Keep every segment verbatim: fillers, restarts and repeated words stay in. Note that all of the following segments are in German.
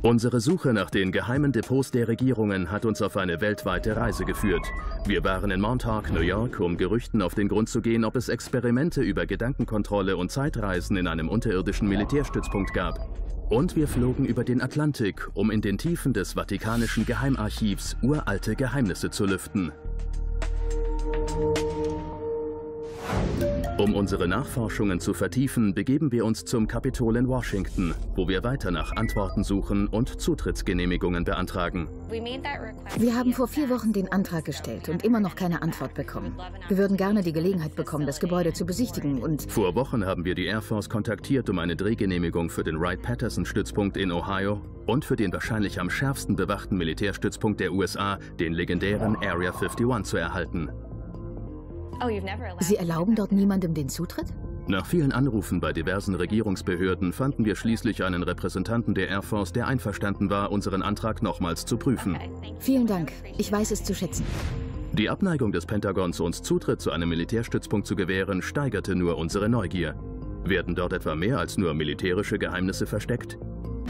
Unsere Suche nach den geheimen Depots der Regierungen hat uns auf eine weltweite Reise geführt. Wir waren in Montauk, New York, um Gerüchten auf den Grund zu gehen, ob es Experimente über Gedankenkontrolle und Zeitreisen in einem unterirdischen Militärstützpunkt gab. Und wir flogen über den Atlantik, um in den Tiefen des Vatikanischen Geheimarchivs uralte Geheimnisse zu lüften. Um unsere Nachforschungen zu vertiefen, begeben wir uns zum Kapitol in Washington, wo wir weiter nach Antworten suchen und Zutrittsgenehmigungen beantragen. Wir haben vor vier Wochen den Antrag gestellt und immer noch keine Antwort bekommen. Wir würden gerne die Gelegenheit bekommen, das Gebäude zu besichtigen und... Vor Wochen haben wir die Air Force kontaktiert, um eine Drehgenehmigung für den Wright-Patterson-Stützpunkt in Ohio und für den wahrscheinlich am schärfsten bewachten Militärstützpunkt der U S A, den legendären Area einundfünfzig, zu erhalten. Sie erlauben dort niemandem den Zutritt? Nach vielen Anrufen bei diversen Regierungsbehörden fanden wir schließlich einen Repräsentanten der Air Force, der einverstanden war, unseren Antrag nochmals zu prüfen. Vielen Dank. Ich weiß es zu schätzen. Die Abneigung des Pentagons, uns Zutritt zu einem Militärstützpunkt zu gewähren, steigerte nur unsere Neugier. Werden dort etwa mehr als nur militärische Geheimnisse versteckt?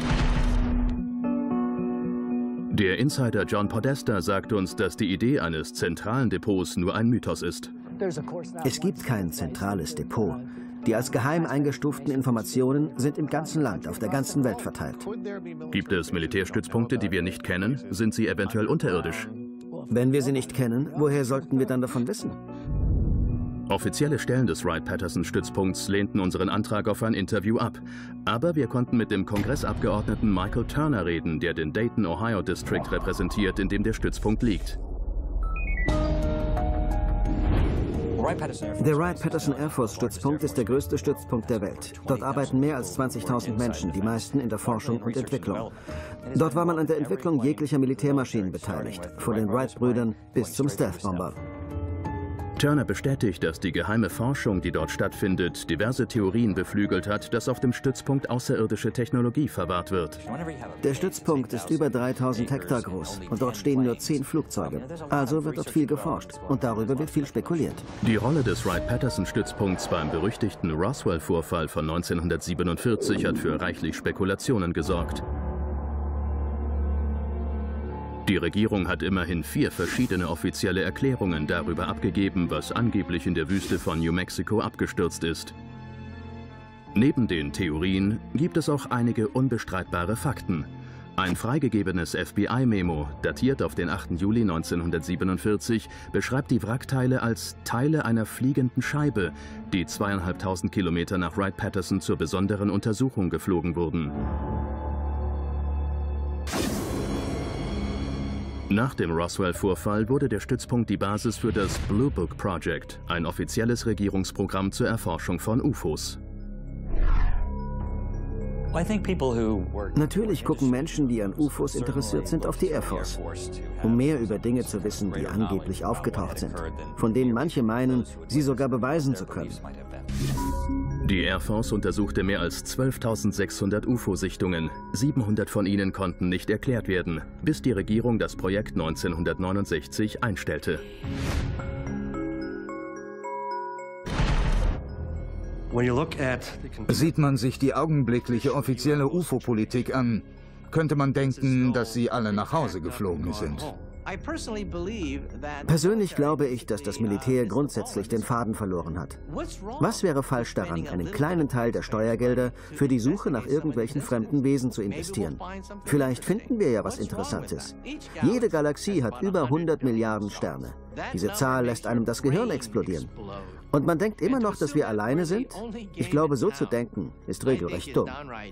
Der Insider John Podesta sagt uns, dass die Idee eines zentralen Depots nur ein Mythos ist. Es gibt kein zentrales Depot. Die als geheim eingestuften Informationen sind im ganzen Land, auf der ganzen Welt verteilt. Gibt es Militärstützpunkte, die wir nicht kennen? Sind sie eventuell unterirdisch? Wenn wir sie nicht kennen, woher sollten wir dann davon wissen? Offizielle Stellen des Wright-Patterson-Stützpunkts lehnten unseren Antrag auf ein Interview ab. Aber wir konnten mit dem Kongressabgeordneten Michael Turner reden, der den Dayton, Ohio District repräsentiert, in dem der Stützpunkt liegt. Der Wright-Patterson Air Force Stützpunkt ist der größte Stützpunkt der Welt. Dort arbeiten mehr als zwanzigtausend Menschen, die meisten in der Forschung und Entwicklung. Dort war man an der Entwicklung jeglicher Militärmaschinen beteiligt, von den Wright-Brüdern bis zum Stealth-Bomber. Turner bestätigt, dass die geheime Forschung, die dort stattfindet, diverse Theorien beflügelt hat, dass auf dem Stützpunkt außerirdische Technologie verwahrt wird. Der Stützpunkt ist über dreitausend Hektar groß und dort stehen nur zehn Flugzeuge. Also wird dort viel geforscht und darüber wird viel spekuliert. Die Rolle des Wright-Patterson-Stützpunkts beim berüchtigten Roswell-Vorfall von neunzehnhundertsiebenundvierzig hat für reichlich Spekulationen gesorgt. Die Regierung hat immerhin vier verschiedene offizielle Erklärungen darüber abgegeben, was angeblich in der Wüste von New Mexico abgestürzt ist. Neben den Theorien gibt es auch einige unbestreitbare Fakten. Ein freigegebenes F B I-Memo, datiert auf den achten Juli neunzehnhundertsiebenundvierzig, beschreibt die Wrackteile als Teile einer fliegenden Scheibe, die zweieinhalbtausend Kilometer nach Wright-Patterson zur besonderen Untersuchung geflogen wurden. Nach dem Roswell-Vorfall wurde der Stützpunkt die Basis für das Blue Book Project, ein offizielles Regierungsprogramm zur Erforschung von U F Os. Natürlich gucken Menschen, die an U F Os interessiert sind, auf die Air Force, um mehr über Dinge zu wissen, die angeblich aufgetaucht sind, von denen manche meinen, sie sogar beweisen zu können. Die Air Force untersuchte mehr als zwölftausendsechshundert U F O-Sichtungen. siebenhundert von ihnen konnten nicht erklärt werden, bis die Regierung das Projekt neunzehnhundertneunundsechzig einstellte. Sieht man sich die augenblickliche offizielle U F O-Politik an, könnte man denken, dass sie alle nach Hause geflogen sind. Persönlich glaube ich, dass das Militär grundsätzlich den Faden verloren hat. Was wäre falsch daran, einen kleinen Teil der Steuergelder für die Suche nach irgendwelchen fremden Wesen zu investieren? Vielleicht finden wir ja was Interessantes. Jede Galaxie hat über hundert Milliarden Sterne. Diese Zahl lässt einem das Gehirn explodieren. Und man denkt immer noch, dass wir alleine sind? Ich glaube, so zu denken, ist regelrecht dumm.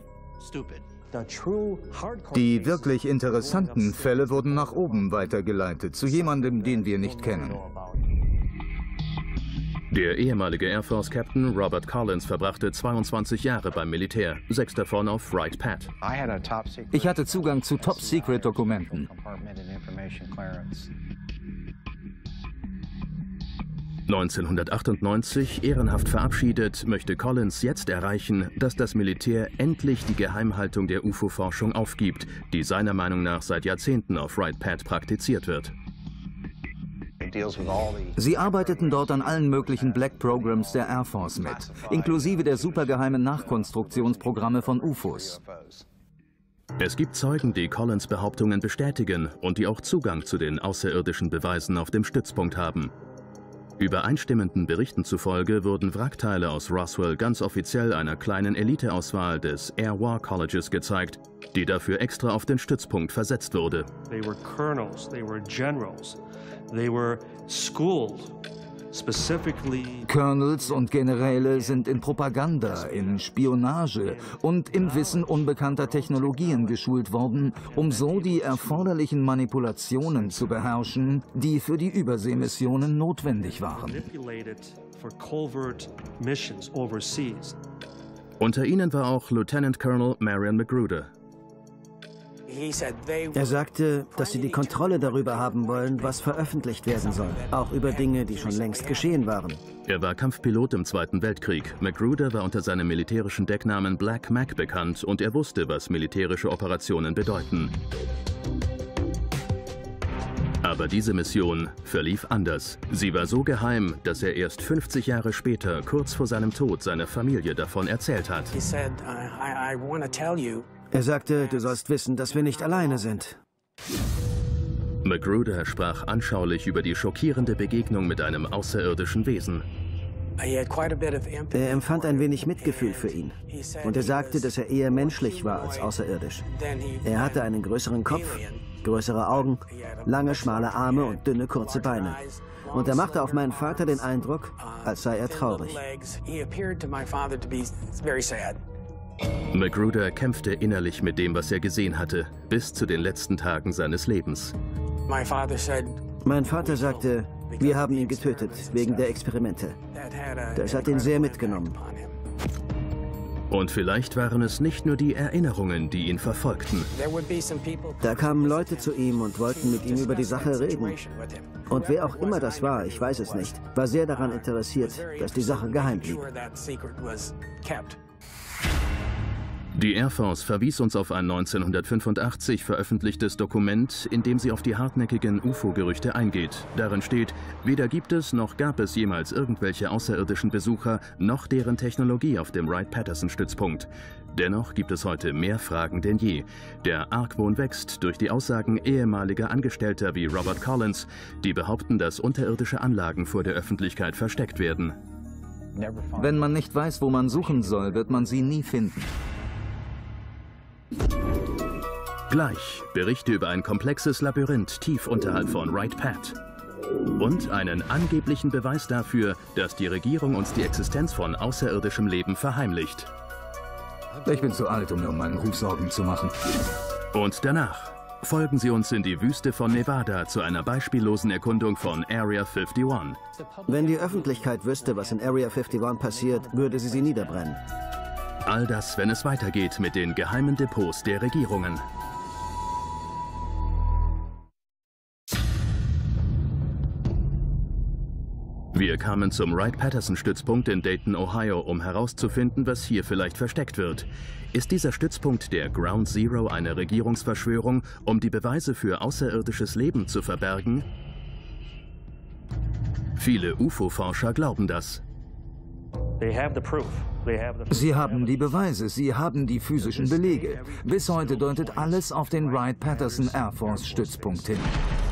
Die wirklich interessanten Fälle wurden nach oben weitergeleitet, zu jemandem, den wir nicht kennen. Der ehemalige Air Force Captain Robert Collins verbrachte zweiundzwanzig Jahre beim Militär, sechs davon auf Wright-Pat. Ich hatte Zugang zu Top-Secret-Dokumenten. neunzehnhundertachtundneunzig, ehrenhaft verabschiedet, möchte Collins jetzt erreichen, dass das Militär endlich die Geheimhaltung der U F O-Forschung aufgibt, die seiner Meinung nach seit Jahrzehnten auf Wright-Pat praktiziert wird. Sie arbeiteten dort an allen möglichen Black Programs der Air Force mit, inklusive der supergeheimen Nachkonstruktionsprogramme von U F Os. Es gibt Zeugen, die Collins' Behauptungen bestätigen und die auch Zugang zu den außerirdischen Beweisen auf dem Stützpunkt haben. Übereinstimmenden Berichten zufolge wurden Wrackteile aus Roswell ganz offiziell einer kleinen Eliteauswahl des Air War Colleges gezeigt, die dafür extra auf den Stützpunkt versetzt wurde. They were colonels, they were generals, they were schooled. Colonels und Generäle sind in Propaganda, in Spionage und im Wissen unbekannter Technologien geschult worden, um so die erforderlichen Manipulationen zu beherrschen, die für die Überseemissionen notwendig waren. Unter ihnen war auch Lieutenant Colonel Marion Magruder. Er sagte, dass sie die Kontrolle darüber haben wollen, was veröffentlicht werden soll, auch über Dinge, die schon längst geschehen waren. Er war Kampfpilot im Zweiten Weltkrieg. Magruder war unter seinem militärischen Decknamen Black Mac bekannt und er wusste, was militärische Operationen bedeuten. Aber diese Mission verlief anders. Sie war so geheim, dass er erst fünfzig Jahre später, kurz vor seinem Tod, seiner Familie davon erzählt hat. Er sagte, du sollst wissen, dass wir nicht alleine sind. Magruder sprach anschaulich über die schockierende Begegnung mit einem außerirdischen Wesen. Er empfand ein wenig Mitgefühl für ihn. Und er sagte, dass er eher menschlich war als außerirdisch. Er hatte einen größeren Kopf, größere Augen, lange, schmale Arme und dünne, kurze Beine. Und er machte auf meinen Vater den Eindruck, als sei er traurig. Magruder kämpfte innerlich mit dem, was er gesehen hatte, bis zu den letzten Tagen seines Lebens. Mein Vater sagte, wir haben ihn getötet, wegen der Experimente. Das hat ihn sehr mitgenommen. Und vielleicht waren es nicht nur die Erinnerungen, die ihn verfolgten. Da kamen Leute zu ihm und wollten mit ihm über die Sache reden. Und wer auch immer das war, ich weiß es nicht, war sehr daran interessiert, dass die Sache geheim blieb. Die Air Force verwies uns auf ein neunzehnhundertfünfundachtzig veröffentlichtes Dokument, in dem sie auf die hartnäckigen U F O-Gerüchte eingeht. Darin steht, weder gibt es noch gab es jemals irgendwelche außerirdischen Besucher, noch deren Technologie auf dem Wright-Patterson-Stützpunkt. Dennoch gibt es heute mehr Fragen denn je. Der Argwohn wächst durch die Aussagen ehemaliger Angestellter wie Robert Collins, die behaupten, dass unterirdische Anlagen vor der Öffentlichkeit versteckt werden. Wenn man nicht weiß, wo man suchen soll, wird man sie nie finden. Gleich Berichte über ein komplexes Labyrinth tief unterhalb von Wright-Pat. Und einen angeblichen Beweis dafür, dass die Regierung uns die Existenz von außerirdischem Leben verheimlicht. Ich bin zu alt, um mir um meinen Ruf Sorgen zu machen. Und danach folgen Sie uns in die Wüste von Nevada zu einer beispiellosen Erkundung von Area einundfünfzig. Wenn die Öffentlichkeit wüsste, was in Area einundfünfzig passiert, würde sie sie niederbrennen. All das, wenn es weitergeht mit den geheimen Depots der Regierungen. Wir kamen zum Wright-Patterson-Stützpunkt in Dayton, Ohio, um herauszufinden, was hier vielleicht versteckt wird. Ist dieser Stützpunkt der Ground Zero eine Regierungsverschwörung, um die Beweise für außerirdisches Leben zu verbergen? Viele U F O-Forscher glauben das. Sie haben die Beweise, sie haben die physischen Belege. Bis heute deutet alles auf den Wright-Patterson Air Force-Stützpunkt hin.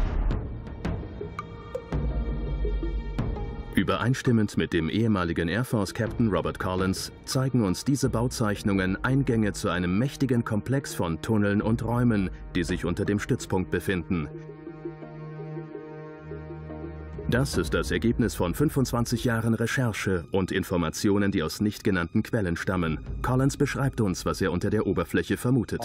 Übereinstimmend mit dem ehemaligen Air Force-Captain Robert Collins zeigen uns diese Bauzeichnungen Eingänge zu einem mächtigen Komplex von Tunneln und Räumen, die sich unter dem Stützpunkt befinden. Das ist das Ergebnis von fünfundzwanzig Jahren Recherche und Informationen, die aus nicht genannten Quellen stammen. Collins beschreibt uns, was er unter der Oberfläche vermutet.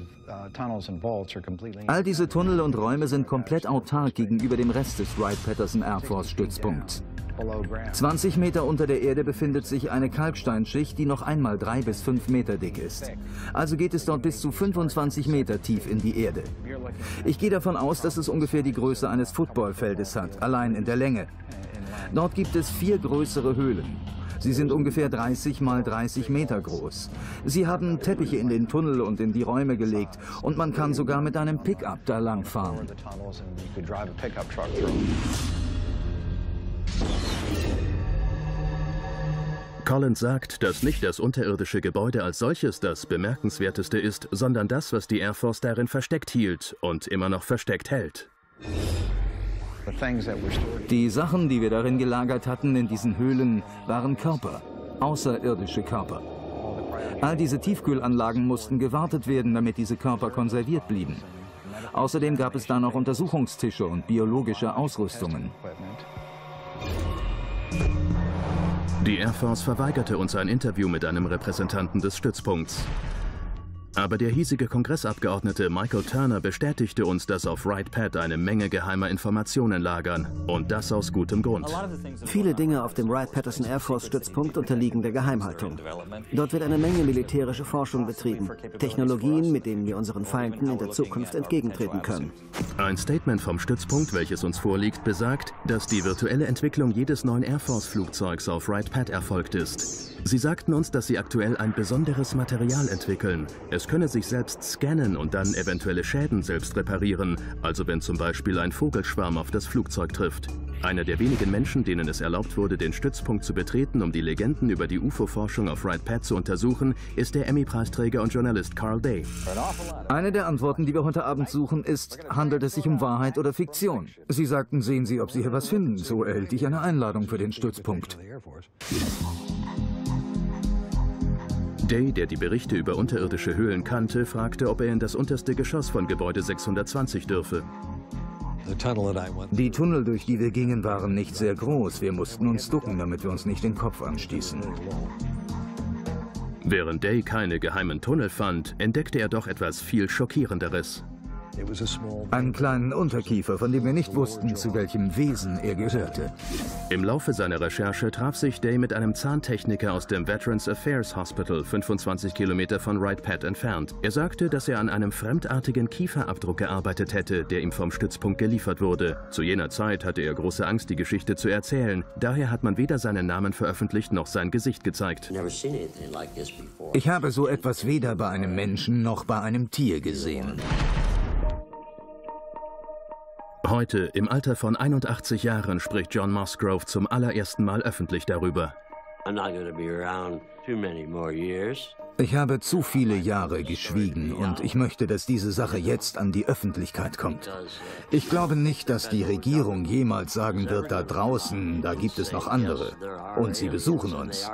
All diese Tunnel und Räume sind komplett autark gegenüber dem Rest des Wright-Patterson Air Force-Stützpunkts. zwanzig Meter unter der Erde befindet sich eine Kalksteinschicht, die noch einmal drei bis fünf Meter dick ist. Also geht es dort bis zu fünfundzwanzig Meter tief in die Erde. Ich gehe davon aus, dass es ungefähr die Größe eines Footballfeldes hat, allein in der Länge. Dort gibt es vier größere Höhlen. Sie sind ungefähr dreißig mal dreißig Meter groß. Sie haben Teppiche in den Tunnel und in die Räume gelegt und man kann sogar mit einem Pickup da langfahren. Collins sagt, dass nicht das unterirdische Gebäude als solches das Bemerkenswerteste ist, sondern das, was die Air Force darin versteckt hielt und immer noch versteckt hält. Die Sachen, die wir darin gelagert hatten in diesen Höhlen, waren Körper, außerirdische Körper. All diese Tiefkühlanlagen mussten gewartet werden, damit diese Körper konserviert blieben. Außerdem gab es da noch Untersuchungstische und biologische Ausrüstungen. Die Air Force verweigerte uns ein Interview mit einem Repräsentanten des Stützpunkts. Aber der hiesige Kongressabgeordnete Michael Turner bestätigte uns, dass auf Wright Pat eine Menge geheimer Informationen lagern. Und das aus gutem Grund. Viele Dinge auf dem Wright-Patterson Air Force-Stützpunkt unterliegen der Geheimhaltung. Dort wird eine Menge militärische Forschung betrieben. Technologien, mit denen wir unseren Feinden in der Zukunft entgegentreten können. Ein Statement vom Stützpunkt, welches uns vorliegt, besagt, dass die virtuelle Entwicklung jedes neuen Air Force-Flugzeugs auf Wright Pat erfolgt ist. Sie sagten uns, dass sie aktuell ein besonderes Material entwickeln. Es könne sich selbst scannen und dann eventuelle Schäden selbst reparieren, also wenn zum Beispiel ein Vogelschwarm auf das Flugzeug trifft. Einer der wenigen Menschen, denen es erlaubt wurde, den Stützpunkt zu betreten, um die Legenden über die U F O-Forschung auf Wright Pat zu untersuchen, ist der Emmy-Preisträger und Journalist Carl Day. Eine der Antworten, die wir heute Abend suchen, ist, handelt es sich um Wahrheit oder Fiktion? Sie sagten, sehen Sie, ob Sie hier was finden. So erhielt ich eine Einladung für den Stützpunkt. Day, der die Berichte über unterirdische Höhlen kannte, fragte, ob er in das unterste Geschoss von Gebäude sechshundertzwanzig dürfe. Die Tunnel, durch die wir gingen, waren nicht sehr groß. Wir mussten uns ducken, damit wir uns nicht den Kopf anstießen. Während Day keine geheimen Tunnel fand, entdeckte er doch etwas viel Schockierenderes. Einen kleinen Unterkiefer, von dem wir nicht wussten, zu welchem Wesen er gehörte. Im Laufe seiner Recherche traf sich Day mit einem Zahntechniker aus dem Veterans Affairs Hospital, fünfundzwanzig Kilometer von Wright Pat entfernt. Er sagte, dass er an einem fremdartigen Kieferabdruck gearbeitet hätte, der ihm vom Stützpunkt geliefert wurde. Zu jener Zeit hatte er große Angst, die Geschichte zu erzählen. Daher hat man weder seinen Namen veröffentlicht noch sein Gesicht gezeigt. Ich habe so etwas weder bei einem Menschen noch bei einem Tier gesehen. Heute, im Alter von einundachtzig Jahren, spricht John Musgrove zum allerersten Mal öffentlich darüber. Ich habe zu viele Jahre geschwiegen und ich möchte, dass diese Sache jetzt an die Öffentlichkeit kommt. Ich glaube nicht, dass die Regierung jemals sagen wird, da draußen, da gibt es noch andere. Und sie besuchen uns.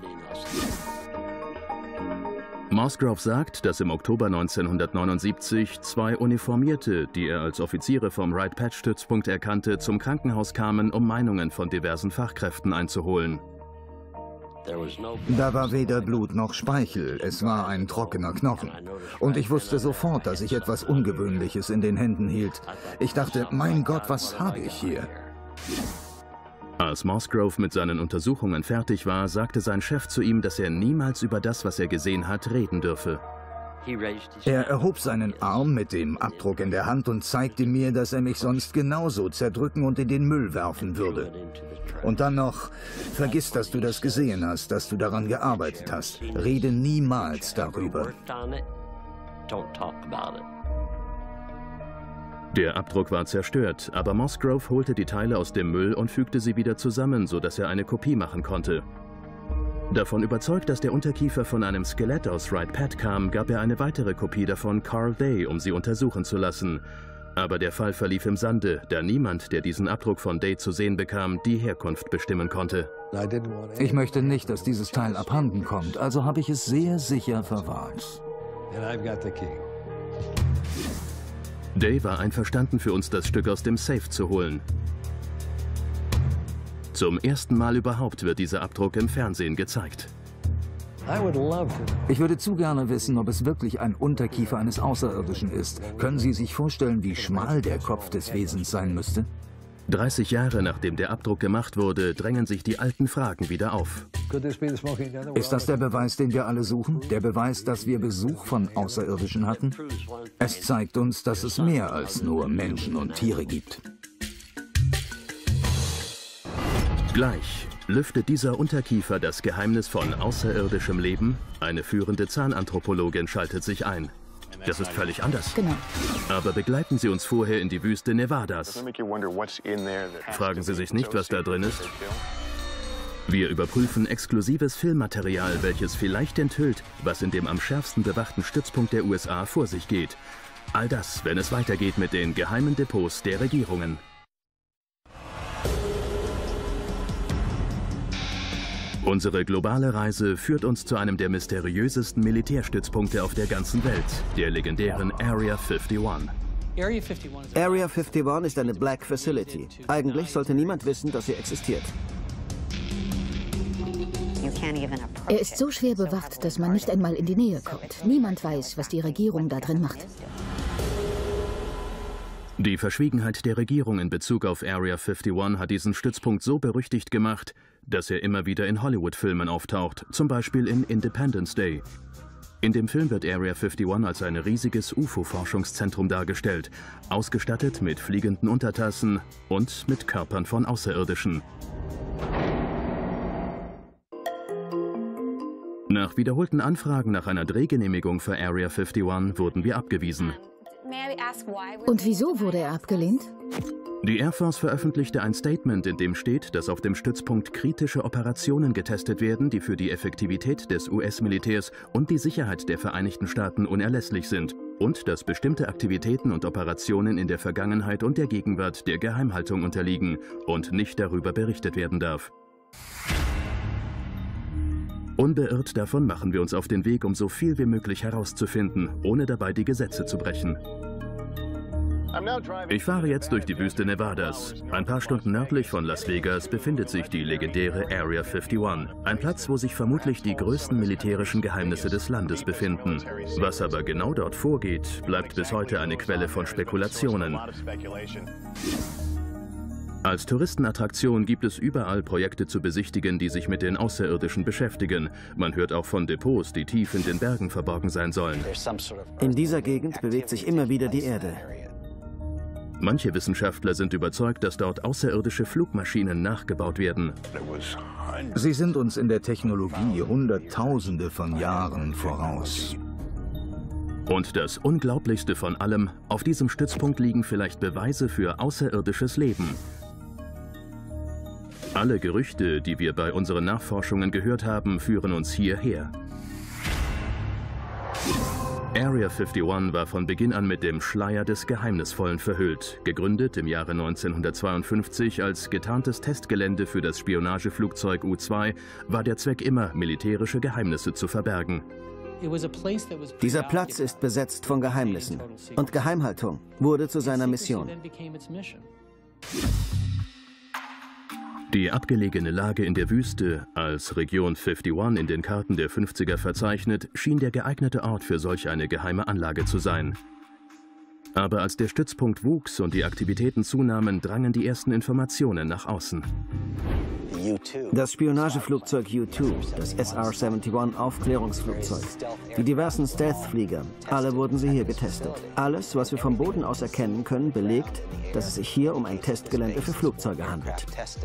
Musgrove sagt, dass im Oktober neunzehnhundertneunundsiebzig zwei Uniformierte, die er als Offiziere vom Wright Pat Stützpunkt erkannte, zum Krankenhaus kamen, um Meinungen von diversen Fachkräften einzuholen. Da war weder Blut noch Speichel, es war ein trockener Knochen. Und ich wusste sofort, dass ich etwas Ungewöhnliches in den Händen hielt. Ich dachte, mein Gott, was habe ich hier? Als Musgrove mit seinen Untersuchungen fertig war, sagte sein Chef zu ihm, dass er niemals über das, was er gesehen hat, reden dürfe. Er erhob seinen Arm mit dem Abdruck in der Hand und zeigte mir, dass er mich sonst genauso zerdrücken und in den Müll werfen würde. Und dann noch, vergiss, dass du das gesehen hast, dass du daran gearbeitet hast. Rede niemals darüber. Der Abdruck war zerstört, aber Musgrove holte die Teile aus dem Müll und fügte sie wieder zusammen, sodass er eine Kopie machen konnte. Davon überzeugt, dass der Unterkiefer von einem Skelett aus Wright Pat kam, gab er eine weitere Kopie davon Carl Day, um sie untersuchen zu lassen. Aber der Fall verlief im Sande, da niemand, der diesen Abdruck von Day zu sehen bekam, die Herkunft bestimmen konnte. Ich möchte nicht, dass dieses Teil abhanden kommt, also habe ich es sehr sicher verwahrt. Day war einverstanden, für uns das Stück aus dem Safe zu holen. Zum ersten Mal überhaupt wird dieser Abdruck im Fernsehen gezeigt. Ich würde zu gerne wissen, ob es wirklich ein Unterkiefer eines Außerirdischen ist. Können Sie sich vorstellen, wie schmal der Kopf des Wesens sein müsste? dreißig Jahre nachdem der Abdruck gemacht wurde, drängen sich die alten Fragen wieder auf. Ist das der Beweis, den wir alle suchen? Der Beweis, dass wir Besuch von Außerirdischen hatten? Es zeigt uns, dass es mehr als nur Menschen und Tiere gibt. Gleich lüftet dieser Unterkiefer das Geheimnis von außerirdischem Leben. Eine führende Zahnanthropologin schaltet sich ein. Das ist völlig anders. Genau. Aber begleiten Sie uns vorher in die Wüste Nevadas. Fragen Sie sich nicht, was da drin ist? Wir überprüfen exklusives Filmmaterial, welches vielleicht enthüllt, was in dem am schärfsten bewachten Stützpunkt der U S A vor sich geht. All das, wenn es weitergeht mit den geheimen Depots der Regierungen. Unsere globale Reise führt uns zu einem der mysteriösesten Militärstützpunkte auf der ganzen Welt, der legendären Area einundfünfzig. Area einundfünfzig ist eine Black Facility. Eigentlich sollte niemand wissen, dass sie existiert. Er ist so schwer bewacht, dass man nicht einmal in die Nähe kommt. Niemand weiß, was die Regierung da drin macht. Die Verschwiegenheit der Regierung in Bezug auf Area einundfünfzig hat diesen Stützpunkt so berüchtigt gemacht, dass er immer wieder in Hollywood-Filmen auftaucht, zum Beispiel in Independence Day. In dem Film wird Area einundfünfzig als ein riesiges U F O-Forschungszentrum dargestellt, ausgestattet mit fliegenden Untertassen und mit Körpern von Außerirdischen. Nach wiederholten Anfragen nach einer Drehgenehmigung für Area einundfünfzig wurden wir abgewiesen. Und wieso wurde er abgelehnt? Die Air Force veröffentlichte ein Statement, in dem steht, dass auf dem Stützpunkt kritische Operationen getestet werden, die für die Effektivität des U S-Militärs und die Sicherheit der Vereinigten Staaten unerlässlich sind und dass bestimmte Aktivitäten und Operationen in der Vergangenheit und der Gegenwart der Geheimhaltung unterliegen und nicht darüber berichtet werden darf. Unbeirrt davon machen wir uns auf den Weg, um so viel wie möglich herauszufinden, ohne dabei die Gesetze zu brechen. Ich fahre jetzt durch die Wüste Nevadas. Ein paar Stunden nördlich von Las Vegas befindet sich die legendäre Area einundfünfzig, ein Platz, wo sich vermutlich die größten militärischen Geheimnisse des Landes befinden. Was aber genau dort vorgeht, bleibt bis heute eine Quelle von Spekulationen. Als Touristenattraktion gibt es überall Projekte zu besichtigen, die sich mit den Außerirdischen beschäftigen. Man hört auch von Depots, die tief in den Bergen verborgen sein sollen. In dieser Gegend bewegt sich immer wieder die Erde. Manche Wissenschaftler sind überzeugt, dass dort außerirdische Flugmaschinen nachgebaut werden. Sie sind uns in der Technologie Hunderttausende von Jahren voraus. Und das Unglaublichste von allem, auf diesem Stützpunkt liegen vielleicht Beweise für außerirdisches Leben. Alle Gerüchte, die wir bei unseren Nachforschungen gehört haben, führen uns hierher. Area einundfünfzig war von Beginn an mit dem Schleier des Geheimnisvollen verhüllt. Gegründet im Jahre neunzehnhundertzweiundfünfzig als getarntes Testgelände für das Spionageflugzeug U zwei, war der Zweck immer, militärische Geheimnisse zu verbergen. Dieser Platz ist besetzt von Geheimnissen und Geheimhaltung wurde zu seiner Mission. Die abgelegene Lage in der Wüste, als Region einundfünfzig in den Karten der fünfziger verzeichnet, schien der geeignete Ort für solch eine geheime Anlage zu sein. Aber als der Stützpunkt wuchs und die Aktivitäten zunahmen, drangen die ersten Informationen nach außen. Das Spionageflugzeug U zwei, das S R einundsiebzig Aufklärungsflugzeug, die diversen Stealth-Flieger, alle wurden sie hier getestet. Alles, was wir vom Boden aus erkennen können, belegt, dass es sich hier um ein Testgelände für Flugzeuge handelt.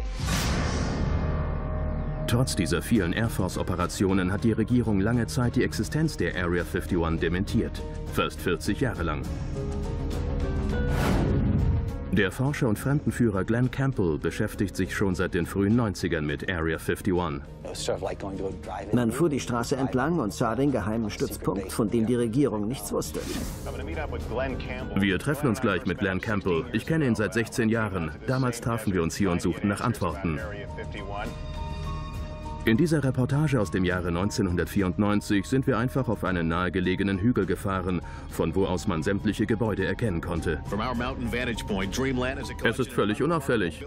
Trotz dieser vielen Air Force-Operationen hat die Regierung lange Zeit die Existenz der Area einundfünfzig dementiert, fast vierzig Jahre lang. Der Forscher und Fremdenführer Glenn Campbell beschäftigt sich schon seit den frühen neunzigern mit Area einundfünfzig. Man fuhr die Straße entlang und sah den geheimen Stützpunkt, von dem die Regierung nichts wusste. Wir treffen uns gleich mit Glenn Campbell. Ich kenne ihn seit sechzehn Jahren. Damals trafen wir uns hier und suchten nach Antworten. In dieser Reportage aus dem Jahre neunzehnhundertvierundneunzig sind wir einfach auf einen nahegelegenen Hügel gefahren, von wo aus man sämtliche Gebäude erkennen konnte. Es ist völlig unauffällig.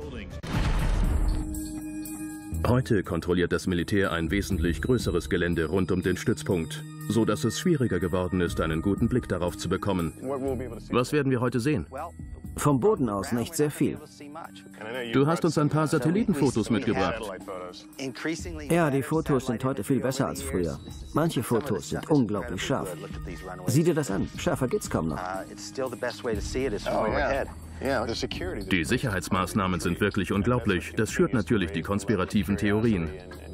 Heute kontrolliert das Militär ein wesentlich größeres Gelände rund um den Stützpunkt, so dass es schwieriger geworden ist, einen guten Blick darauf zu bekommen. Was werden wir heute sehen? Vom Boden aus nicht sehr viel. Du hast uns ein paar Satellitenfotos mitgebracht. Ja, die Fotos sind heute viel besser als früher. Manche Fotos sind unglaublich scharf. Sieh dir das an, schärfer geht's kaum noch. Die Sicherheitsmaßnahmen sind wirklich unglaublich. Das schürt natürlich die konspirativen Theorien.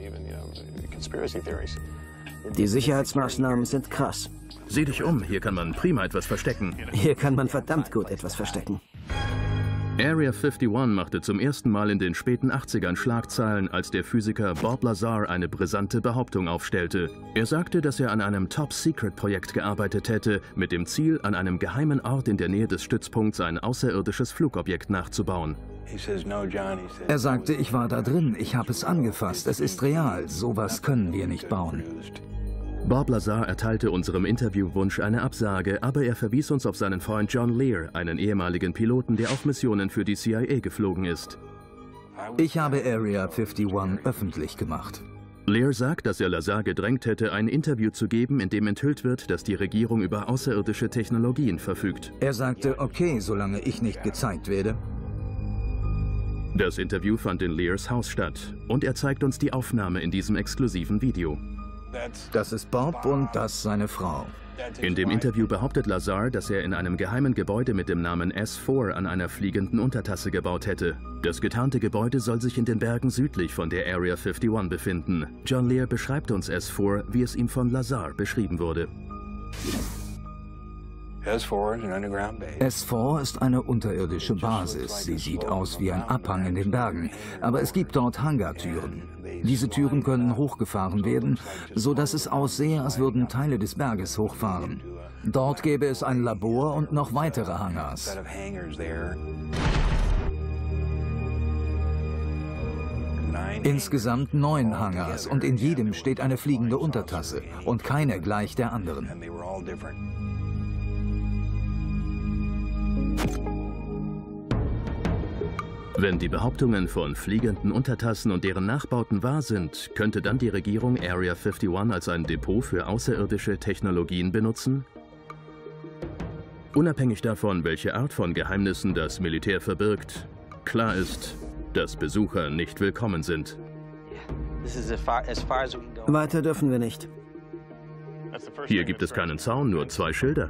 Die Sicherheitsmaßnahmen sind krass. Sieh dich um, hier kann man prima etwas verstecken. Hier kann man verdammt gut etwas verstecken. Area einundfünfzig machte zum ersten Mal in den späten achtzigern Schlagzeilen, als der Physiker Bob Lazar eine brisante Behauptung aufstellte. Er sagte, dass er an einem Top-Secret-Projekt gearbeitet hätte, mit dem Ziel, an einem geheimen Ort in der Nähe des Stützpunkts ein außerirdisches Flugobjekt nachzubauen. Er sagte, ich war da drin, ich habe es angefasst, es ist real, sowas können wir nicht bauen. Bob Lazar erteilte unserem Interviewwunsch eine Absage, aber er verwies uns auf seinen Freund John Lear, einen ehemaligen Piloten, der auf Missionen für die C I A geflogen ist. Ich habe Area einundfünfzig öffentlich gemacht. Lear sagt, dass er Lazar gedrängt hätte, ein Interview zu geben, in dem enthüllt wird, dass die Regierung über außerirdische Technologien verfügt. Er sagte, okay, solange ich nicht gezeigt werde. Das Interview fand in Lears Haus statt und er zeigt uns die Aufnahme in diesem exklusiven Video. Das ist Bob und das seine Frau. In dem Interview behauptet Lazar, dass er in einem geheimen Gebäude mit dem Namen S vier an einer fliegenden Untertasse gebaut hätte. Das getarnte Gebäude soll sich in den Bergen südlich von der Area einundfünfzig befinden. John Lear beschreibt uns S vier, wie es ihm von Lazar beschrieben wurde. S vier ist eine unterirdische Basis. Sie sieht aus wie ein Abhang in den Bergen, aber es gibt dort Hangartüren. Diese Türen können hochgefahren werden, so dass es aussehe, als würden Teile des Berges hochfahren. Dort gäbe es ein Labor und noch weitere Hangars. Insgesamt neun Hangars und in jedem steht eine fliegende Untertasse und keine gleich der anderen. Wenn die Behauptungen von fliegenden Untertassen und deren Nachbauten wahr sind, könnte dann die Regierung Area einundfünfzig als ein Depot für außerirdische Technologien benutzen? Unabhängig davon, welche Art von Geheimnissen das Militär verbirgt, klar ist, dass Besucher nicht willkommen sind. Weiter dürfen wir nicht. Hier gibt es keinen Zaun, nur zwei Schilder.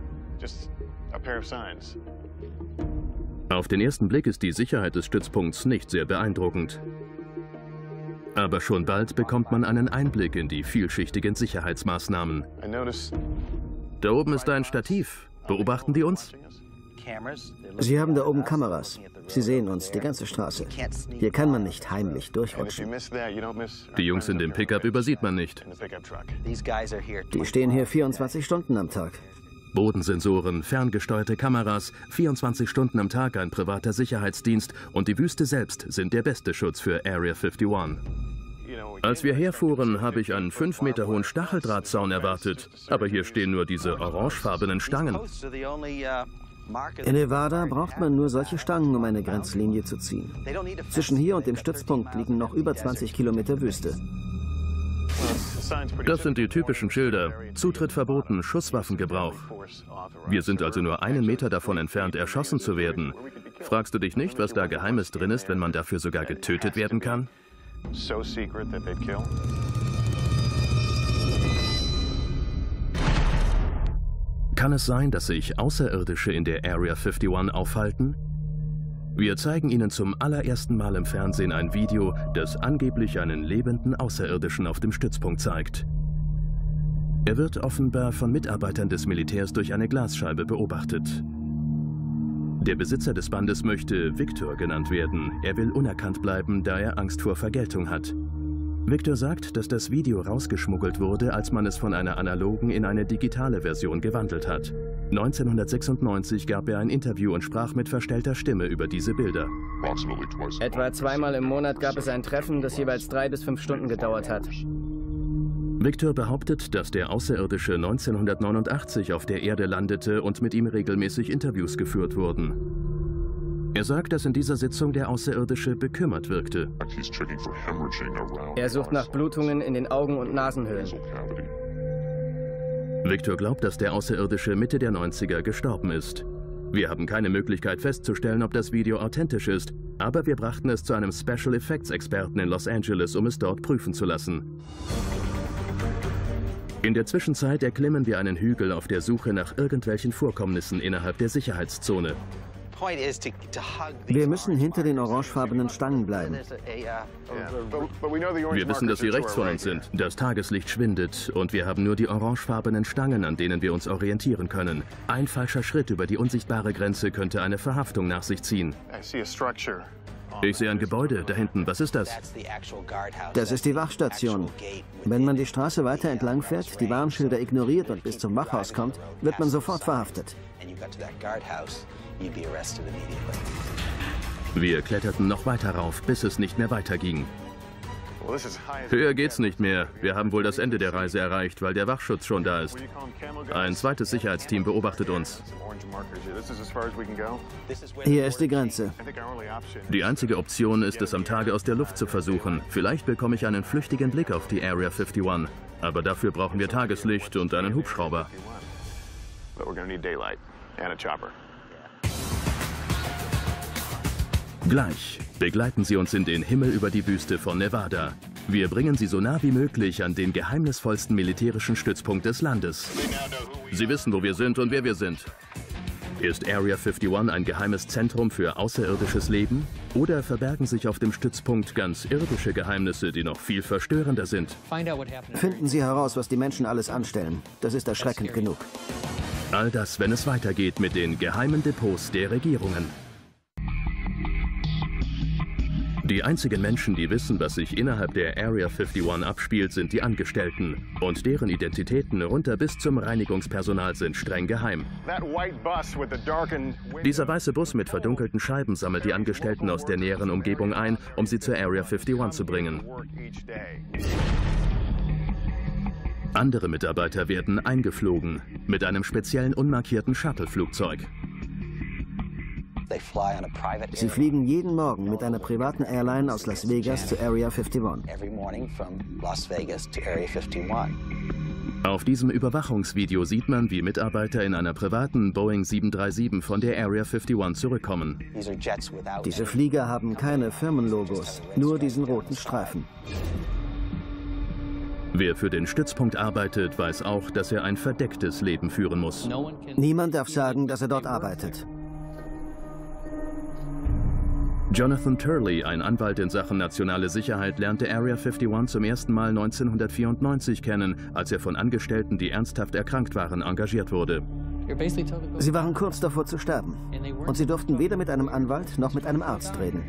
Auf den ersten Blick ist die Sicherheit des Stützpunkts nicht sehr beeindruckend. Aber schon bald bekommt man einen Einblick in die vielschichtigen Sicherheitsmaßnahmen. Da oben ist ein Stativ. Beobachten die uns? Sie haben da oben Kameras. Sie sehen uns, die ganze Straße. Hier kann man nicht heimlich durchrutschen. Die Jungs in dem Pickup übersieht man nicht. Die stehen hier vierundzwanzig Stunden am Tag. Bodensensoren, ferngesteuerte Kameras, vierundzwanzig Stunden am Tag ein privater Sicherheitsdienst und die Wüste selbst sind der beste Schutz für Area einundfünfzig. Als wir herfuhren, habe ich einen fünf Meter hohen Stacheldrahtzaun erwartet, aber hier stehen nur diese orangefarbenen Stangen. In Nevada braucht man nur solche Stangen, um eine Grenzlinie zu ziehen. Zwischen hier und dem Stützpunkt liegen noch über zwanzig Kilometer Wüste. Das sind die typischen Schilder. Zutritt verboten, Schusswaffengebrauch. Wir sind also nur einen Meter davon entfernt, erschossen zu werden. Fragst du dich nicht, was da Geheimes drin ist, wenn man dafür sogar getötet werden kann? Kann es sein, dass sich Außerirdische in der Area einundfünfzig aufhalten? Wir zeigen Ihnen zum allerersten Mal im Fernsehen ein Video, das angeblich einen lebenden Außerirdischen auf dem Stützpunkt zeigt. Er wird offenbar von Mitarbeitern des Militärs durch eine Glasscheibe beobachtet. Der Besitzer des Bandes möchte Victor genannt werden. Er will unerkannt bleiben, da er Angst vor Vergeltung hat. Victor sagt, dass das Video rausgeschmuggelt wurde, als man es von einer analogen in eine digitale Version gewandelt hat. neunzehnhundertsechsundneunzig gab er ein Interview und sprach mit verstellter Stimme über diese Bilder. Etwa zweimal im Monat gab es ein Treffen, das jeweils drei bis fünf Stunden gedauert hat. Victor behauptet, dass der Außerirdische neunzehnhundertneunundachtzig auf der Erde landete und mit ihm regelmäßig Interviews geführt wurden. Er sagt, dass in dieser Sitzung der Außerirdische bekümmert wirkte. Er sucht nach Blutungen in den Augen- und Nasenhöhlen. Victor glaubt, dass der Außerirdische Mitte der neunziger gestorben ist. Wir haben keine Möglichkeit festzustellen, ob das Video authentisch ist, aber wir brachten es zu einem Special Effects Experten in Los Angeles, um es dort prüfen zu lassen. In der Zwischenzeit erklimmen wir einen Hügel auf der Suche nach irgendwelchen Vorkommnissen innerhalb der Sicherheitszone. Wir müssen hinter den orangefarbenen Stangen bleiben. Wir wissen, dass sie rechts von uns sind. Das Tageslicht schwindet und wir haben nur die orangefarbenen Stangen, an denen wir uns orientieren können. Ein falscher Schritt über die unsichtbare Grenze könnte eine Verhaftung nach sich ziehen. Ich sehe ein Gebäude da hinten. Was ist das? Das ist die Wachstation. Wenn man die Straße weiter entlang fährt, die Warnschilder ignoriert und bis zum Wachhaus kommt, wird man sofort verhaftet. Wir kletterten noch weiter rauf, bis es nicht mehr weiterging. Höher geht's nicht mehr. Wir haben wohl das Ende der Reise erreicht, weil der Wachschutz schon da ist. Ein zweites Sicherheitsteam beobachtet uns. Hier ist die Grenze. Die einzige Option ist, es am Tage aus der Luft zu versuchen. Vielleicht bekomme ich einen flüchtigen Blick auf die Area einundfünfzig. Aber dafür brauchen wir Tageslicht und einen Hubschrauber. Gleich begleiten Sie uns in den Himmel über die Wüste von Nevada. Wir bringen Sie so nah wie möglich an den geheimnisvollsten militärischen Stützpunkt des Landes. Sie wissen, wo wir sind und wer wir sind. Ist Area einundfünfzig ein geheimes Zentrum für außerirdisches Leben? Oder verbergen sich auf dem Stützpunkt ganz irdische Geheimnisse, die noch viel verstörender sind? Finden Sie heraus, was die Menschen alles anstellen. Das ist erschreckend genug. All das, wenn es weitergeht mit den geheimen Depots der Regierungen. Die einzigen Menschen, die wissen, was sich innerhalb der Area einundfünfzig abspielt, sind die Angestellten. Und deren Identitäten runter bis zum Reinigungspersonal sind streng geheim. Dieser weiße Bus mit verdunkelten Scheiben sammelt die Angestellten aus der näheren Umgebung ein, um sie zur Area einundfünfzig zu bringen. Andere Mitarbeiter werden eingeflogen mit einem speziellen unmarkierten Shuttle-Flugzeug. Sie fliegen jeden Morgen mit einer privaten Airline aus Las Vegas zur Area einundfünfzig. Auf diesem Überwachungsvideo sieht man, wie Mitarbeiter in einer privaten Boeing sieben drei sieben von der Area einundfünfzig zurückkommen. Diese Flieger haben keine Firmenlogos, nur diesen roten Streifen. Wer für den Stützpunkt arbeitet, weiß auch, dass er ein verdecktes Leben führen muss. Niemand darf sagen, dass er dort arbeitet. Jonathan Turley, ein Anwalt in Sachen nationale Sicherheit, lernte Area einundfünfzig zum ersten Mal neunzehnhundertvierundneunzig kennen, als er von Angestellten, die ernsthaft erkrankt waren, engagiert wurde. Sie waren kurz davor zu sterben. Und sie durften weder mit einem Anwalt noch mit einem Arzt reden.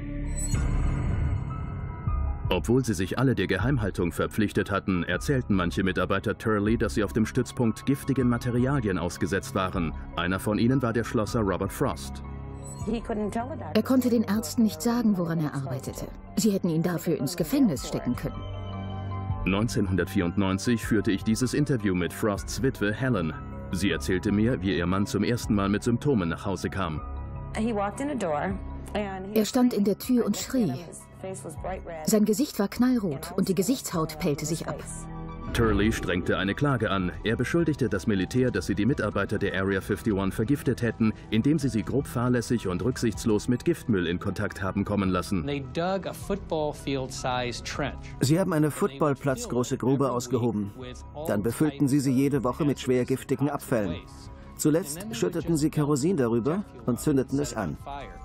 Obwohl sie sich alle der Geheimhaltung verpflichtet hatten, erzählten manche Mitarbeiter Turley, dass sie auf dem Stützpunkt giftigen Materialien ausgesetzt waren. Einer von ihnen war der Schlosser Robert Frost. Er konnte den Ärzten nicht sagen, woran er arbeitete. Sie hätten ihn dafür ins Gefängnis stecken können. neunzehnhundertvierundneunzig führte ich dieses Interview mit Frosts Witwe Helen. Sie erzählte mir, wie ihr Mann zum ersten Mal mit Symptomen nach Hause kam. Er stand in der Tür und schrie. Sein Gesicht war knallrot und die Gesichtshaut pellte sich ab. Turley strengte eine Klage an. Er beschuldigte das Militär, dass sie die Mitarbeiter der Area einundfünfzig vergiftet hätten, indem sie sie grob fahrlässig und rücksichtslos mit Giftmüll in Kontakt haben kommen lassen. Sie haben eine footballplatzgroße Grube ausgehoben. Dann befüllten sie sie jede Woche mit schwer giftigen Abfällen. Zuletzt schütteten sie Kerosin darüber und zündeten es an.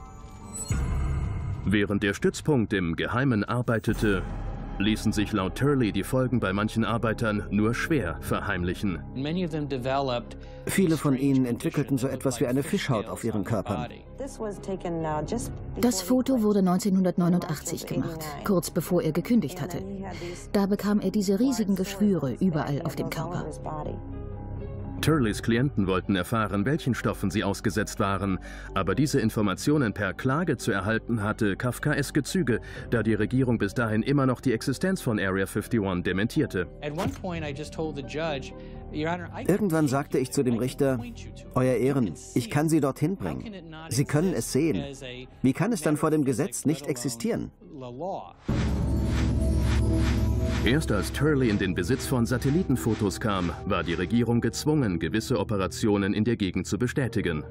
Während der Stützpunkt im Geheimen arbeitete, ließen sich laut Turley die Folgen bei manchen Arbeitern nur schwer verheimlichen. Viele von ihnen entwickelten so etwas wie eine Fischhaut auf ihren Körpern. Das Foto wurde neunzehnhundertneunundachtzig gemacht, kurz bevor er gekündigt hatte. Da bekam er diese riesigen Geschwüre überall auf dem Körper. Turleys Klienten wollten erfahren, welchen Stoffen sie ausgesetzt waren, aber diese Informationen per Klage zu erhalten hatte kafkaeske Züge, da die Regierung bis dahin immer noch die Existenz von Area einundfünfzig dementierte. Irgendwann sagte ich zu dem Richter, Euer Ehren, ich kann Sie dorthin bringen. Sie können es sehen. Wie kann es dann vor dem Gesetz nicht existieren? Erst als Turley in den Besitz von Satellitenfotos kam, war die Regierung gezwungen, gewisse Operationen in der Gegend zu bestätigen.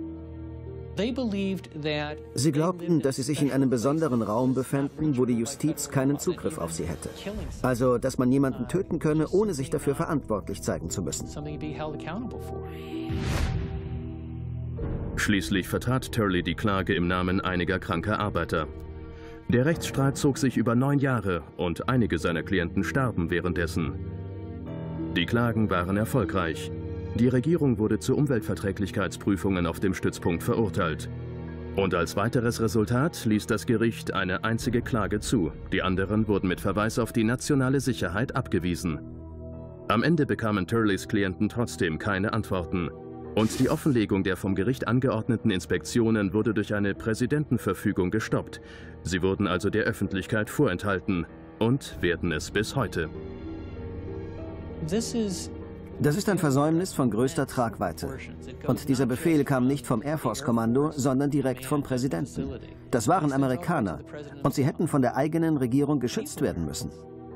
Sie glaubten, dass sie sich in einem besonderen Raum befänden, wo die Justiz keinen Zugriff auf sie hätte. Also, dass man jemanden töten könne, ohne sich dafür verantwortlich zeigen zu müssen. Schließlich vertrat Turley die Klage im Namen einiger kranker Arbeiter. Der Rechtsstreit zog sich über neun Jahre und einige seiner Klienten starben währenddessen. Die Klagen waren erfolgreich. Die Regierung wurde zu Umweltverträglichkeitsprüfungen auf dem Stützpunkt verurteilt. Und als weiteres Resultat ließ das Gericht eine einzige Klage zu. Die anderen wurden mit Verweis auf die nationale Sicherheit abgewiesen. Am Ende bekamen Turleys Klienten trotzdem keine Antworten. Und die Offenlegung der vom Gericht angeordneten Inspektionen wurde durch eine Präsidentenverfügung gestoppt. Sie wurden also der Öffentlichkeit vorenthalten und werden es bis heute. Das ist ein Versäumnis von größter Tragweite. Und dieser Befehl kam nicht vom Air Force Kommando, sondern direkt vom Präsidenten. Das waren Amerikaner. Und sie hätten von der eigenen Regierung geschützt werden müssen.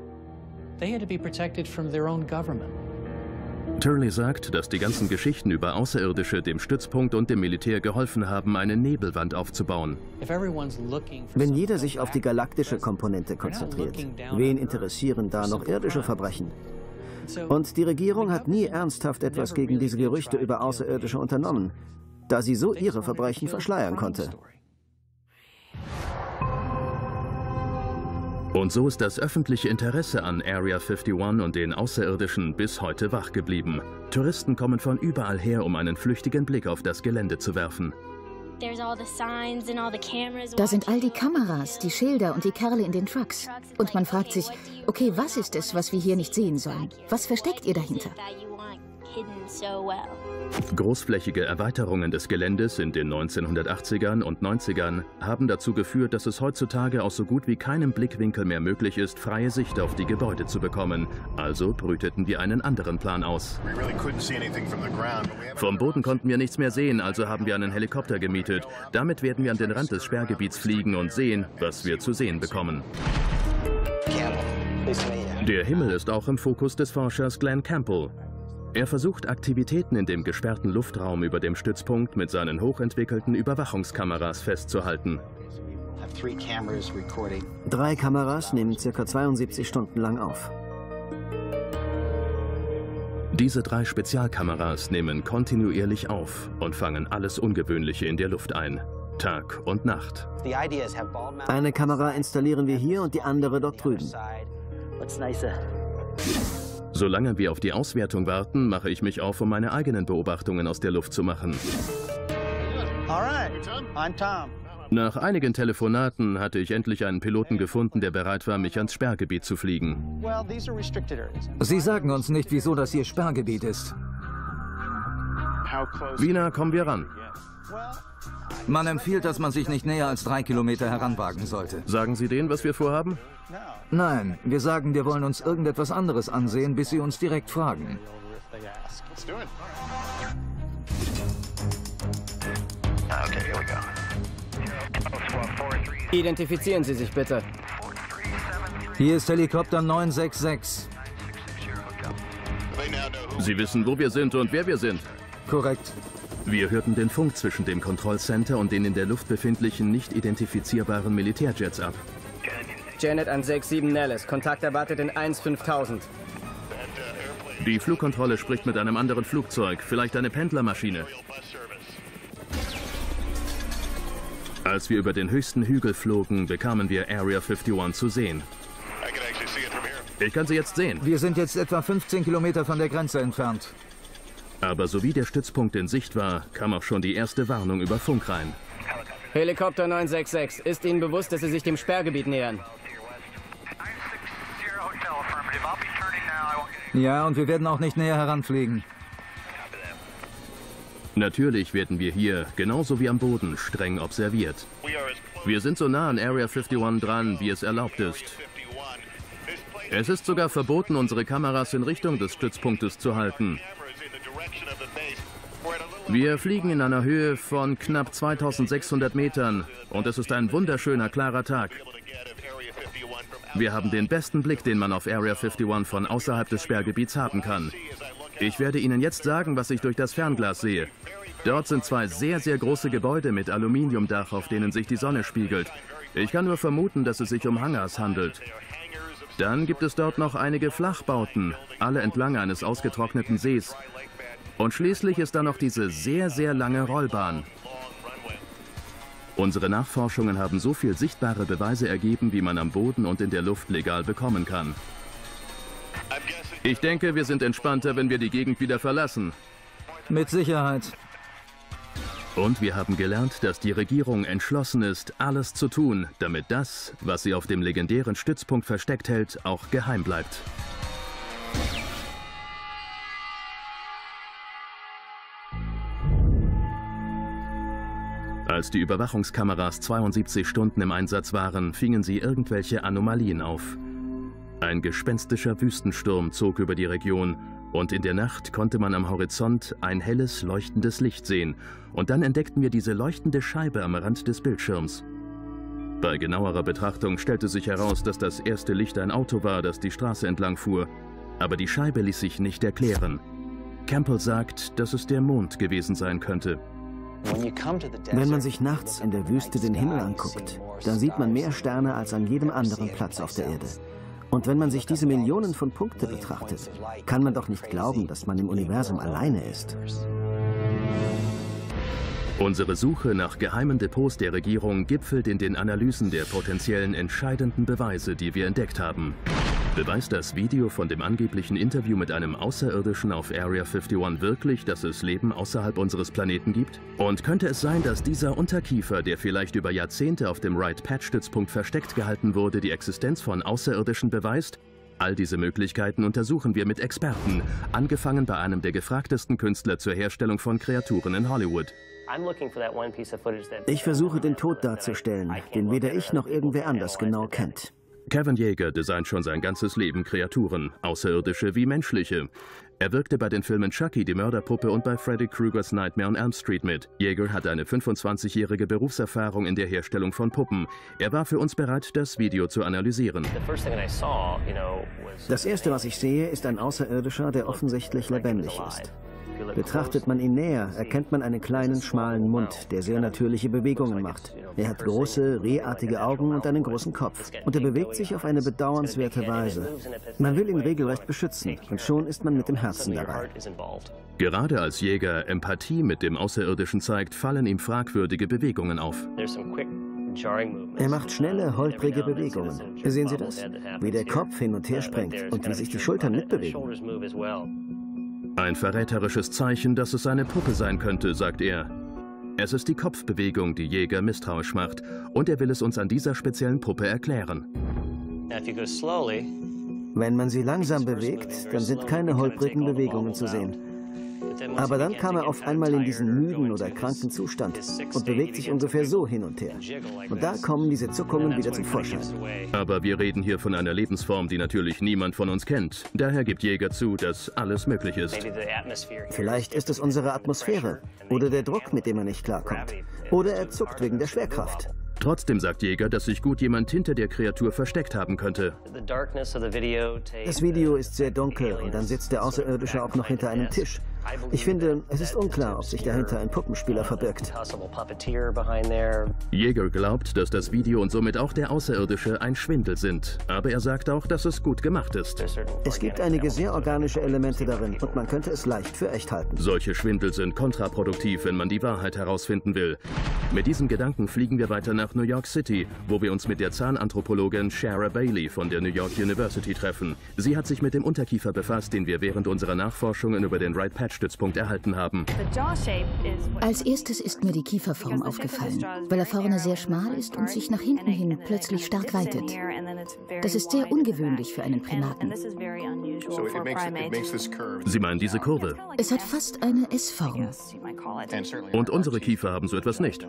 Turley sagt, dass die ganzen Geschichten über Außerirdische dem Stützpunkt und dem Militär geholfen haben, eine Nebelwand aufzubauen. Wenn jeder sich auf die galaktische Komponente konzentriert, wen interessieren da noch irdische Verbrechen? Und die Regierung hat nie ernsthaft etwas gegen diese Gerüchte über Außerirdische unternommen, da sie so ihre Verbrechen verschleiern konnte. Und so ist das öffentliche Interesse an Area einundfünfzig und den Außerirdischen bis heute wach geblieben. Touristen kommen von überall her, um einen flüchtigen Blick auf das Gelände zu werfen. Da sind all die Kameras, die Schilder und die Kerle in den Trucks. Und man fragt sich, okay, was ist es, was wir hier nicht sehen sollen? Was versteckt ihr dahinter? Großflächige Erweiterungen des Geländes in den neunzehnhundertachtzigern und neunzigern haben dazu geführt, dass es heutzutage aus so gut wie keinem Blickwinkel mehr möglich ist, freie Sicht auf die Gebäude zu bekommen. Also brüteten wir einen anderen Plan aus. Vom Boden konnten wir nichts mehr sehen, also haben wir einen Helikopter gemietet. Damit werden wir an den Rand des Sperrgebiets fliegen und sehen, was wir zu sehen bekommen. Der Himmel ist auch im Fokus des Forschers Glenn Campbell. Er versucht, Aktivitäten in dem gesperrten Luftraum über dem Stützpunkt mit seinen hochentwickelten Überwachungskameras festzuhalten. Drei Kameras nehmen ca. zweiundsiebzig Stunden lang auf. Diese drei Spezialkameras nehmen kontinuierlich auf und fangen alles Ungewöhnliche in der Luft ein. Tag und Nacht. Eine Kamera installieren wir hier und die andere dort drüben. Solange wir auf die Auswertung warten, mache ich mich auf, um meine eigenen Beobachtungen aus der Luft zu machen. Nach einigen Telefonaten hatte ich endlich einen Piloten gefunden, der bereit war, mich ans Sperrgebiet zu fliegen. Sie sagen uns nicht, wieso das hier Sperrgebiet ist. Wie nah kommen wir ran? Man empfiehlt, dass man sich nicht näher als drei Kilometer heranwagen sollte. Sagen Sie denen, was wir vorhaben? Nein, wir sagen, wir wollen uns irgendetwas anderes ansehen, bis Sie uns direkt fragen. Identifizieren Sie sich bitte. Hier ist Helikopter neun sechs sechs. Sie wissen, wo wir sind und wer wir sind. Korrekt. Wir hörten den Funk zwischen dem Kontrollcenter und den in der Luft befindlichen, nicht identifizierbaren Militärjets ab. Janet an sechs sieben Nellis. Kontakt erwartet in eins fünftausend. Die Flugkontrolle spricht mit einem anderen Flugzeug, vielleicht eine Pendlermaschine. Als wir über den höchsten Hügel flogen, bekamen wir Area einundfünfzig zu sehen. Ich kann sie jetzt sehen. Wir sind jetzt etwa fünfzehn Kilometer von der Grenze entfernt. Aber sowie der Stützpunkt in Sicht war, kam auch schon die erste Warnung über Funk rein. Helikopter neun sechs sechs, ist Ihnen bewusst, dass Sie sich dem Sperrgebiet nähern? Ja, und wir werden auch nicht näher heranfliegen. Natürlich werden wir hier, genauso wie am Boden, streng observiert. Wir sind so nah an Area einundfünfzig dran, wie es erlaubt ist. Es ist sogar verboten, unsere Kameras in Richtung des Stützpunktes zu halten. Wir fliegen in einer Höhe von knapp zweitausendsechshundert Metern und es ist ein wunderschöner, klarer Tag. Wir haben den besten Blick, den man auf Area einundfünfzig von außerhalb des Sperrgebiets haben kann. Ich werde Ihnen jetzt sagen, was ich durch das Fernglas sehe. Dort sind zwei sehr, sehr große Gebäude mit Aluminiumdach, auf denen sich die Sonne spiegelt. Ich kann nur vermuten, dass es sich um Hangars handelt. Dann gibt es dort noch einige Flachbauten, alle entlang eines ausgetrockneten Sees. Und schließlich ist da noch diese sehr, sehr lange Rollbahn. Unsere Nachforschungen haben so viel sichtbare Beweise ergeben, wie man am Boden und in der Luft legal bekommen kann. Ich denke, wir sind entspannter, wenn wir die Gegend wieder verlassen. Mit Sicherheit. Und wir haben gelernt, dass die Regierung entschlossen ist, alles zu tun, damit das, was sie auf dem legendären Stützpunkt versteckt hält, auch geheim bleibt. Als die Überwachungskameras zweiundsiebzig Stunden im Einsatz waren, fingen sie irgendwelche Anomalien auf. Ein gespenstischer Wüstensturm zog über die Region und in der Nacht konnte man am Horizont ein helles, leuchtendes Licht sehen. Und dann entdeckten wir diese leuchtende Scheibe am Rand des Bildschirms. Bei genauerer Betrachtung stellte sich heraus, dass das erste Licht ein Auto war, das die Straße entlang fuhr. Aber die Scheibe ließ sich nicht erklären. Campbell sagt, dass es der Mond gewesen sein könnte. Wenn man sich nachts in der Wüste den Himmel anguckt, dann sieht man mehr Sterne als an jedem anderen Platz auf der Erde. Und wenn man sich diese Millionen von Punkten betrachtet, kann man doch nicht glauben, dass man im Universum alleine ist. Unsere Suche nach geheimen Depots der Regierung gipfelt in den Analysen der potenziellen entscheidenden Beweise, die wir entdeckt haben. Beweist das Video von dem angeblichen Interview mit einem Außerirdischen auf Area einundfünfzig wirklich, dass es Leben außerhalb unseres Planeten gibt? Und könnte es sein, dass dieser Unterkiefer, der vielleicht über Jahrzehnte auf dem Wright-Patch-Stützpunkt versteckt gehalten wurde, die Existenz von Außerirdischen beweist? All diese Möglichkeiten untersuchen wir mit Experten, angefangen bei einem der gefragtesten Künstler zur Herstellung von Kreaturen in Hollywood. Ich versuche, den Tod darzustellen, den weder ich noch irgendwer anders genau kennt. Kevin Yeager designt schon sein ganzes Leben Kreaturen, außerirdische wie menschliche. Er wirkte bei den Filmen Chucky, die Mörderpuppe und bei Freddy Kruegers Nightmare on Elm Street mit. Yeager hat eine fünfundzwanzigjährige Berufserfahrung in der Herstellung von Puppen. Er war für uns bereit, das Video zu analysieren. Das Erste, was ich sehe, ist ein Außerirdischer, der offensichtlich lebendig ist. Betrachtet man ihn näher, erkennt man einen kleinen, schmalen Mund, der sehr natürliche Bewegungen macht. Er hat große, rehartige Augen und einen großen Kopf. Und er bewegt sich auf eine bedauernswerte Weise. Man will ihn regelrecht beschützen, und schon ist man mit dem Herzen dabei. Gerade als Yeager Empathie mit dem Außerirdischen zeigt, fallen ihm fragwürdige Bewegungen auf. Er macht schnelle, holprige Bewegungen. Sehen Sie das? Wie der Kopf hin und her springt und wie sich die Schultern mitbewegen. Ein verräterisches Zeichen, dass es eine Puppe sein könnte, sagt er. Es ist die Kopfbewegung, die Yeager misstrauisch macht, und er will es uns an dieser speziellen Puppe erklären. Wenn man sie langsam bewegt, dann sind keine holprigen Bewegungen zu sehen. Aber dann kam er auf einmal in diesen müden oder kranken Zustand und bewegt sich ungefähr so hin und her. Und da kommen diese Zuckungen wieder zum Vorschein. Aber wir reden hier von einer Lebensform, die natürlich niemand von uns kennt. Daher gibt Yeager zu, dass alles möglich ist. Vielleicht ist es unsere Atmosphäre oder der Druck, mit dem er nicht klarkommt. Oder er zuckt wegen der Schwerkraft. Trotzdem sagt Yeager, dass sich gut jemand hinter der Kreatur versteckt haben könnte. Das Video ist sehr dunkel und dann sitzt der Außerirdische auch noch hinter einem Tisch. Ich finde, es ist unklar, ob sich dahinter ein Puppenspieler verbirgt. Yeager glaubt, dass das Video und somit auch der Außerirdische ein Schwindel sind. Aber er sagt auch, dass es gut gemacht ist. Es gibt einige sehr organische Elemente darin und man könnte es leicht für echt halten. Solche Schwindel sind kontraproduktiv, wenn man die Wahrheit herausfinden will. Mit diesem Gedanken fliegen wir weiter nach New York City, wo wir uns mit der Zahnanthropologin Shara Bailey von der New York University treffen. Sie hat sich mit dem Unterkiefer befasst, den wir während unserer Nachforschungen über den Wright-Patch-Stützpunkt erhalten haben. Als erstes ist mir die Kieferform aufgefallen, weil er vorne sehr schmal ist und sich nach hinten hin plötzlich stark weitet. Das ist sehr ungewöhnlich für einen Primaten. Sie meinen diese Kurve? Es hat fast eine S-Form. Und unsere Kiefer haben so etwas nicht.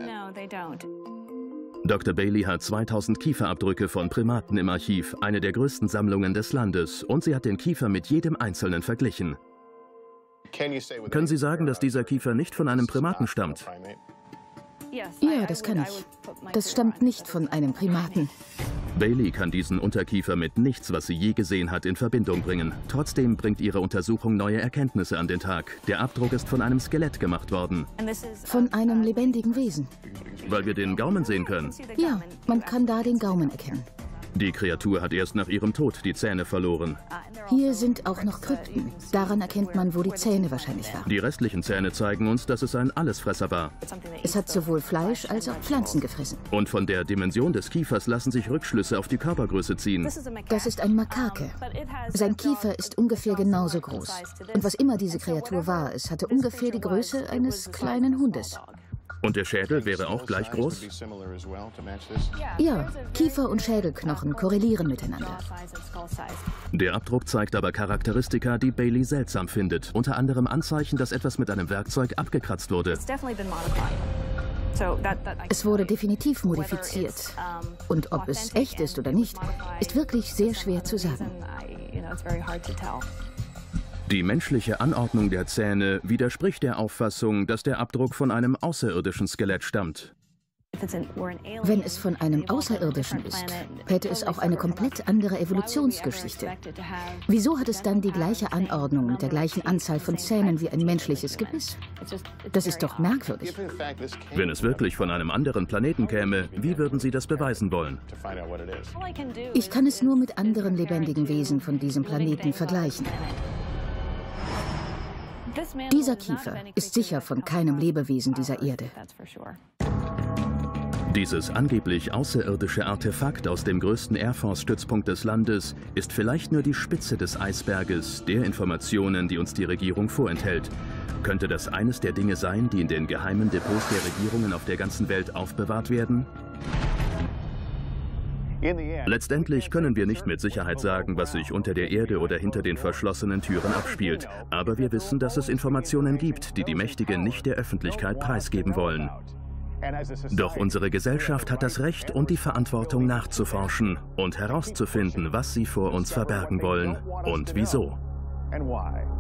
Doktor Bailey hat zweitausend Kieferabdrücke von Primaten im Archiv, eine der größten Sammlungen des Landes, und sie hat den Kiefer mit jedem einzelnen verglichen. Können Sie sagen, dass dieser Kiefer nicht von einem Primaten stammt? Ja, das kann ich. Das stammt nicht von einem Primaten. Bailey kann diesen Unterkiefer mit nichts, was sie je gesehen hat, in Verbindung bringen. Trotzdem bringt ihre Untersuchung neue Erkenntnisse an den Tag. Der Abdruck ist von einem Skelett gemacht worden. Von einem lebendigen Wesen. Weil wir den Gaumen sehen können. Ja, man kann da den Gaumen erkennen. Die Kreatur hat erst nach ihrem Tod die Zähne verloren. Hier sind auch noch Krypten. Daran erkennt man, wo die Zähne wahrscheinlich waren. Die restlichen Zähne zeigen uns, dass es ein Allesfresser war. Es hat sowohl Fleisch als auch Pflanzen gefressen. Und von der Dimension des Kiefers lassen sich Rückschlüsse auf die Körpergröße ziehen. Das ist ein Makake. Sein Kiefer ist ungefähr genauso groß. Und was immer diese Kreatur war, es hatte ungefähr die Größe eines kleinen Hundes. Und der Schädel wäre auch gleich groß? Ja, Kiefer und Schädelknochen korrelieren miteinander. Der Abdruck zeigt aber Charakteristika, die Bailey seltsam findet. Unter anderem Anzeichen, dass etwas mit einem Werkzeug abgekratzt wurde. Es wurde definitiv modifiziert. Und ob es echt ist oder nicht, ist wirklich sehr schwer zu sagen. Die menschliche Anordnung der Zähne widerspricht der Auffassung, dass der Abdruck von einem außerirdischen Skelett stammt. Wenn es von einem Außerirdischen ist, hätte es auch eine komplett andere Evolutionsgeschichte. Wieso hat es dann die gleiche Anordnung mit der gleichen Anzahl von Zähnen wie ein menschliches Gebiss? Das ist doch merkwürdig. Wenn es wirklich von einem anderen Planeten käme, wie würden Sie das beweisen wollen? Ich kann es nur mit anderen lebendigen Wesen von diesem Planeten vergleichen. Dieser Kiefer ist sicher von keinem Lebewesen dieser Erde. Dieses angeblich außerirdische Artefakt aus dem größten Air Force-Stützpunkt des Landes ist vielleicht nur die Spitze des Eisberges der Informationen, die uns die Regierung vorenthält. Könnte das eines der Dinge sein, die in den geheimen Depots der Regierungen auf der ganzen Welt aufbewahrt werden? Letztendlich können wir nicht mit Sicherheit sagen, was sich unter der Erde oder hinter den verschlossenen Türen abspielt. Aber wir wissen, dass es Informationen gibt, die die Mächtigen nicht der Öffentlichkeit preisgeben wollen. Doch unsere Gesellschaft hat das Recht und die Verantwortung nachzuforschen und herauszufinden, was sie vor uns verbergen wollen und wieso.